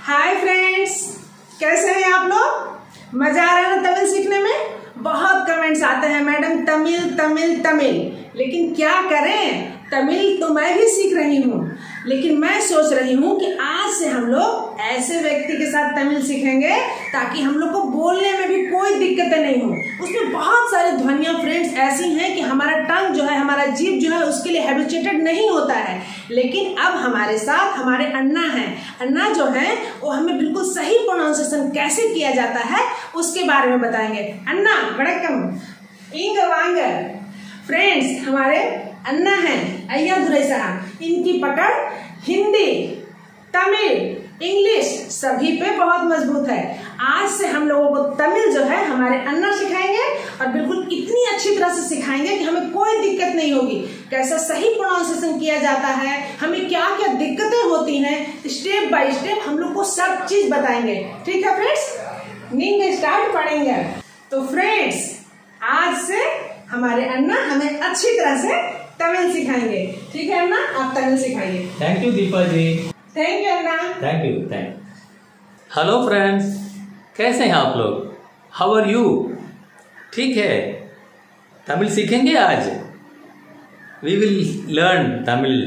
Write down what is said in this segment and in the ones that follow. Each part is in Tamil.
हाय फ्रेंड्स, कैसे हैं आप लोग? मजा आ रहा है ना तमिल सीखने में? बहुत कमेंट्स आते हैं मैडम तमिल तमिल तमिल, लेकिन क्या करें, तमिल तो मैं भी सीख रही हूँ, लेकिन मैं सोच रही हूँ कि आज से हम लोग ऐसे व्यक्ति के साथ तमिल सीखेंगे ताकि हम लोग को बोलने में भी कोई दिक्कतें नहीं हो। उसमें बहुत सारी ध्वनियाँ फ्रेंड्स ऐसी हैं कि हमारा टंग जो है, हमारा जीभ जो है उसके लिए हैबिचुएटेड नहीं होता है। लेकिन अब हमारे साथ हमारे अन्ना हैं। अन्ना जो है वो हमें बिल्कुल सही प्रोनाउंसिएशन कैसे किया जाता है उसके बारे में बताएंगे। अन्ना वड़क्कम इंग वांग। फ्रेंड्स, हमारे अन्ना हैं अय्या दुरई साहब, इनकी पकड़ हिंदी, तमिल, इंग्लिश सभी पे बहुत मजबूत है। आज से हम लोगों को तमिल जो है हमारे अन्ना सिखाएंगे और बिल्कुल इतनी अच्छी तरह से सिखाएंगे कि हमें कोई दिक्कत नहीं होगी। कैसा सही प्रोनाउंसिएशन किया जाता है, हमें क्या क्या दिक्कतें होती हैं, स्टेप बाय स्टेप हम लोग को सब चीज बताएंगे। ठीक है फ्रेंड्स, नींद स्टार्ट पढ़ेंगे। तो फ्रेंड्स, आज से हमारे अन्ना हमें अच्छी तरह से तमिल सिखाएंगे। ठीक है अन्ना, आप तमिल सिखाइए। Thank you Deepa ji. Thank you अन्ना। Thank you. हेलो फ्रेंड्स, कैसे हैं आप लोग? How are you? ठीक है, तमिल सीखेंगे आज। We will learn Tamil.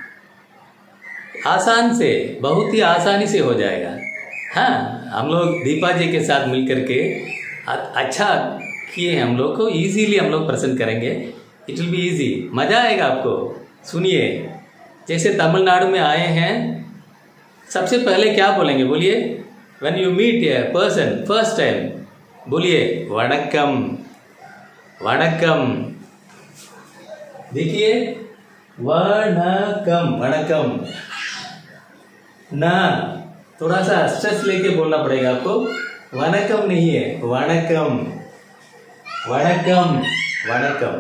आसान से, बहुत ही आसानी से हो जाएगा। हाँ, हम लोग दीपा जी के साथ मिलकर के अच्छा किए, हम लोग को इजीली हम लोग प्रेजेंट करेंगे। इट विल बी इजी, मज़ा आएगा आपको। सुनिए, जैसे तमिलनाडु में आए हैं, सबसे पहले क्या बोलेंगे बोलिए? When you meet a person first time, बोलिए वणक्कम। वणक्कम, देखिए वणक्कम, वणक्कम ना, थोड़ा सा स्ट्रेस लेके बोलना पड़ेगा आपको। वणक्कम नहीं है, वणक्कम, वणक्कम, वणक्कम।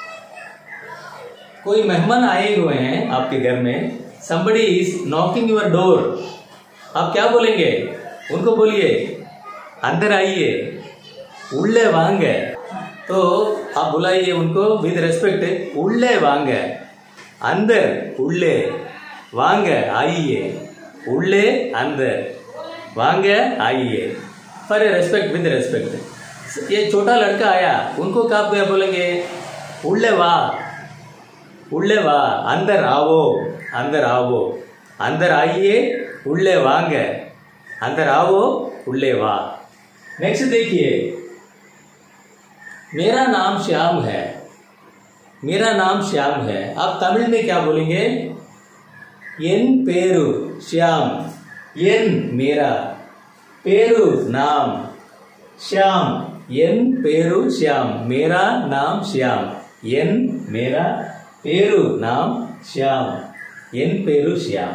कोई मेहमान आए हुए हैं आपके घर में, somebody is knocking your door, आप क्या बोलेंगे? उनको बोलिए अंदर आइए, उल्ले वांग। तो आप बुलाइए उनको विद रेस्पेक्ट, उल्ले वांग, अंदर उल्ले, वांग आइए, उल्ले अंदर, वांग आइए, फॉर रेस्पेक्ट, विद रेस्पेक्ट। ये छोटा लड़का आया, उनको क्या बोलेंगे? उल्ले वाह, उल्ले वाह, अंदर आओ, अंदर आओ, अंदर आइए, उल्ले वांग, अंदर आओ, उल्ले वाह। नेक्स्ट देखिए, मेरा नाम श्याम है, मेरा नाम श्याम है। आप तमिल में क्या बोलेंगे? एन पेरू श्याम, एन मेरा, पेरू नाम, श्याम एन पेरू श्याम, मेरा नाम श्याम, एन मेरा, पेरू नाम श्याम, एन पेरू श्याम।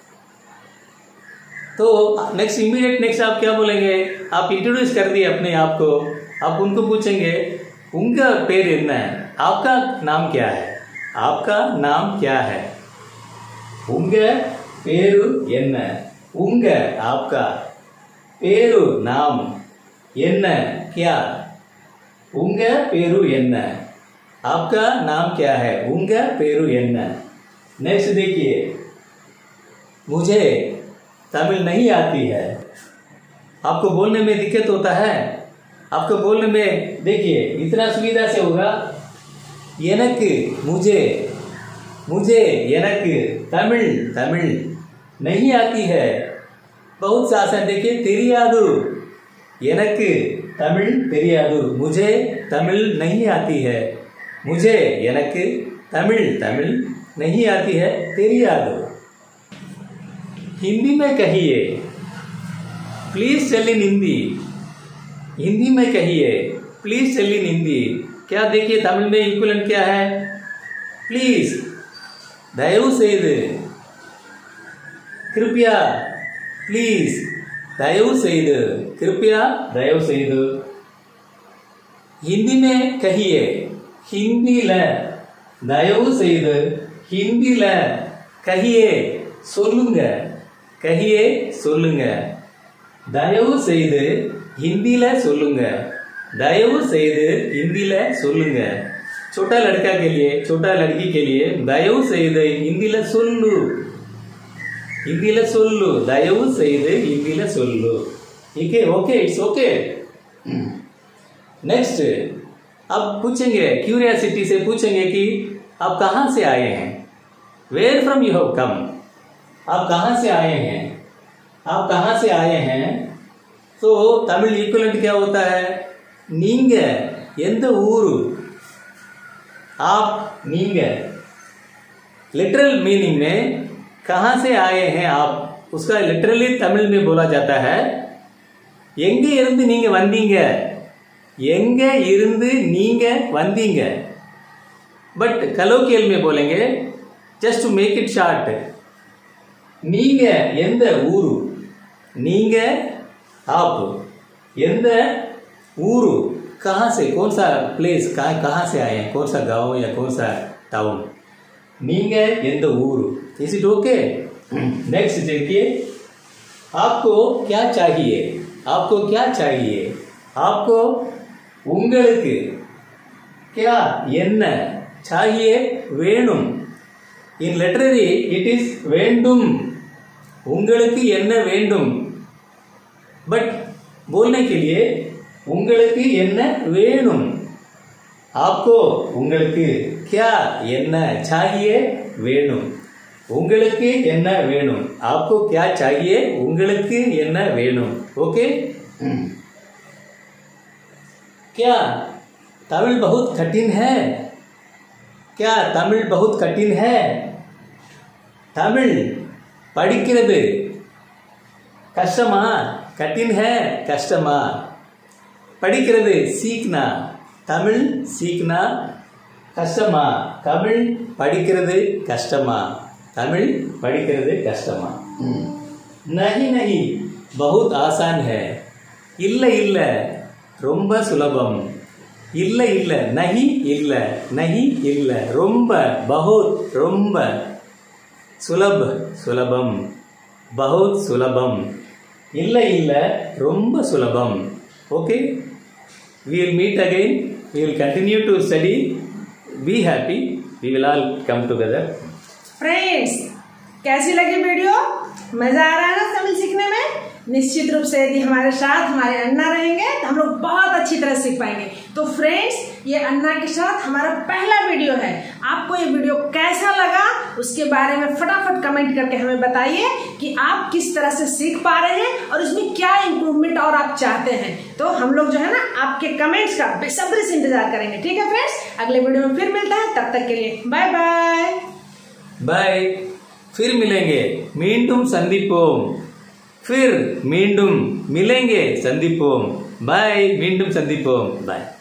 तो नेक्स्ट इमीडिएट नेक्स्ट आप क्या बोलेंगे? आप इंट्रोड्यूस कर दिए अपने आप को, आप उनको पूछेंगे उनका पेर एन्ना है, आपका नाम क्या है? आपका नाम क्या है? उंगा पेरू एन्ना, उंगा आपका, पेरू नाम, एन्ना क्या, उंगा पेरू एन्ना, आपका नाम क्या है? उंगा पेरू एन्ना। नेक्स्ट देखिए, मुझे तमिल नहीं आती है। आपको बोलने में दिक्कत होता है, आपको बोलने में देखिए इतना सुविधा से होगा। एनक्कु, मुझे, मुझे एनक्कु तमिल, तमिल नहीं आती है। बहुत सा आसान, देखिए तेरियादु, एनक्कु तमिल तेरियादु, मुझे तमिल नहीं आती है। मुझे एनक्कु तमिल, तमिल नहीं आती है, तेरियादु। हिंदी में कहिए, please tell in Hindi, Hindi में कहिए, प्लीज टेल इन हिंदी। क्या देखिए तमिल में इक्विवेलेंट क्या है? प्लीज, दयவு செய்து, कृपया, प्लीज, दयவு செய்து, कृपया, दयவு செய்து। हिंदी में कहिए, हिंदीல दयவு செய்து, हिंदीல कहिए, சொல்லுங்க, कहिए சொல்லுங்க, दयவு செய்து हिंदीல சொல்லுங்க, दयவு செய்து हिंदीல சொல்லுங்க। छोटा लड़का के लिए, छोटा लड़की के लिए दयவு செய்து हिंदीல சொல்லு, हिंदीல சொல்லு தயவு செய்து हिंदीல சொல்லு ठीक है ओके इट्स ओके नेक्स्ट अब पूछेंगे क्यूरियोसिटी से पूछेंगे कि आप कहाँ से आए हैं where from you have come आप कहाँ से आए हैं आप कहाँ से आए हैं तो तमिल इक्विवेलेंट क्या होता है நீங்க எந்த ஊரு आप நீங்க लिटरल मीनिंग में कहाँ से आए हैं आप उसका लिटरली तमिल में बोला जाता है எங்க இருந்து நீங்க வந்தீங்க எங்க இருந்து நீங்க வந்தீங்க बट कलोकियल में बोलेंगे just to make it short நீங்க எந்த ஊரு நீங்க आप எந்த ஊரு कहाँ से कौन सा प्लेस कहाँ से आए हैं कौन सा गांव या कौन सा टाउन நீங்க எந்த ஊரு इज इट ओके नेक्स्ट देखिए आपको क्या चाहिए आपको क्या चाहिए आपको உங்களுக்கு क्या என்ன चाहिए வேணும் in literary it is வேண்டும் உங்களுக்கு என்ன வேண்டும் बट बोलने के लिए உங்களுக்கு என்ன வேணும் आपको உங்களுக்கு क्या என்ன चाहिए வேணும் உங்களுக்கு என்ன வேணும் आपको क्या चाहिए உங்களுக்கு என்ன வேணும் ओके क्या तमिल बहुत कठिन है क्या तमिल बहुत कठिन है तमिल படிக்கிறது கஷ்டமா कठिन है कष्टमा படிக்கிறது सीखना तमिल सीखना कष्टमा तमिल படிக்கிறது கஷ்டமா तमिल படிக்கிறது கஷ்டமா नहीं नहीं बहुत आसान है இல்லை இல்லை ரொம்ப சுலபம் இல்லை இல்லை नहीं இல்லை नहीं இல்லை ரொம்ப बहुत ரொம்ப சுலப சுலபம் बहुत சுலபம் இல்லை இல்லை ரொம்ப சுலபம் okay we will meet again we will continue to study be happy we will all come together friends कैसी लगी वीडियो मजा आ रहा है ना तमिल सीखने में निश्चित रूप से यदि हमारे साथ हमारे अन्ना रहेंगे तो हम लोग बहुत अच्छी तरह सीख पाएंगे तो फ्रेंड्स ये अन्ना के साथ हमारा पहला वीडियो है आपको ये वीडियो कैसा लगा उसके बारे में फटाफट कमेंट करके हमें बताइए कि आप किस तरह से सीख पा रहे हैं और इसमें क्या इम्प्रूवमेंट और आप चाहते हैं तो हम लोग जो है ना आपके कमेंट्स का बेसब्री से इंतजार करेंगे ठीक है फ्रेंड्स अगले वीडियो में फिर मिलता है तब तक के लिए बाय बाय बाय फिर मिलेंगे மீண்டும் சந்திப்போம் फिर மீண்டும் मिलेंगे சந்திப்போம் बाय மீண்டும் சந்திப்போம் बाय